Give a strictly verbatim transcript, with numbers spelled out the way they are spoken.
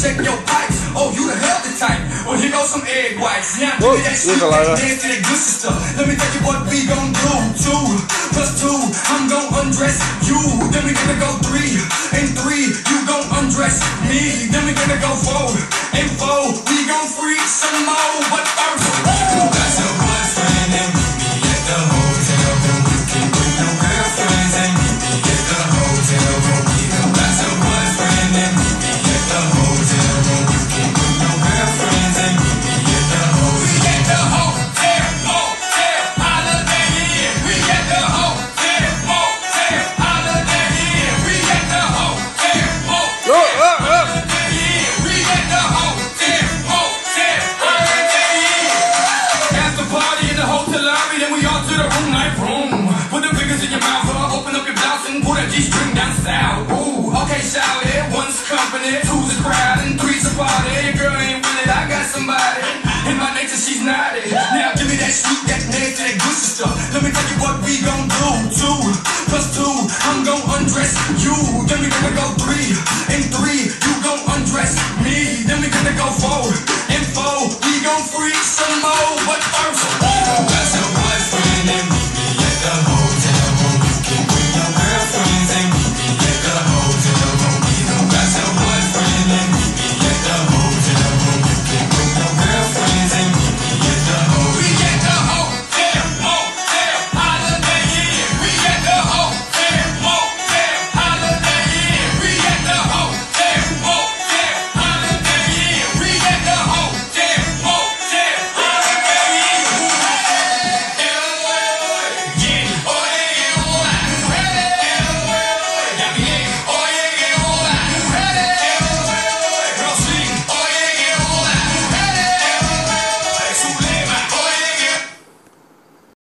check your pipes. Oh, you the healthy type. Well, here goes some egg whites. Now give me that shit, that dance to that good stuff. Let me tell you what we gon' do. Two plus two, I'm gon' undress you. Then we gonna go three and three, you gon' undress me. Then we gonna go four and four, we gon' freak some more. But first, you got your boyfriend and meet me at the hotel room. You can bring your girlfriends and meet me at the hotel room. You got your boyfriend and meet me at the hotel room. You can bring your girlfriends and meet me at the hotel. We at the hotel, motel, Holiday Inn. We at the hotel, motel, Holiday Inn. We at the hotel, motel, Holiday Inn. We at the hotel, motel, Holiday Inn. After party in the hotel lobby, then we all to the room like room. Put the fingers in your mouth, uh, open up your blouse and pull that G-string down south. Ooh, okay, shout it. One's company, two's a crowd, and three's a party. Your girl ain't with it, I got somebody. In my nature, she's naughty. Now give me that sweet, that nasty, that good stuff. Let me tell you what we gon' do. Two plus two, I'm gon' undress you. Then we gonna go three and three, you gon' undress me. Then we gonna go four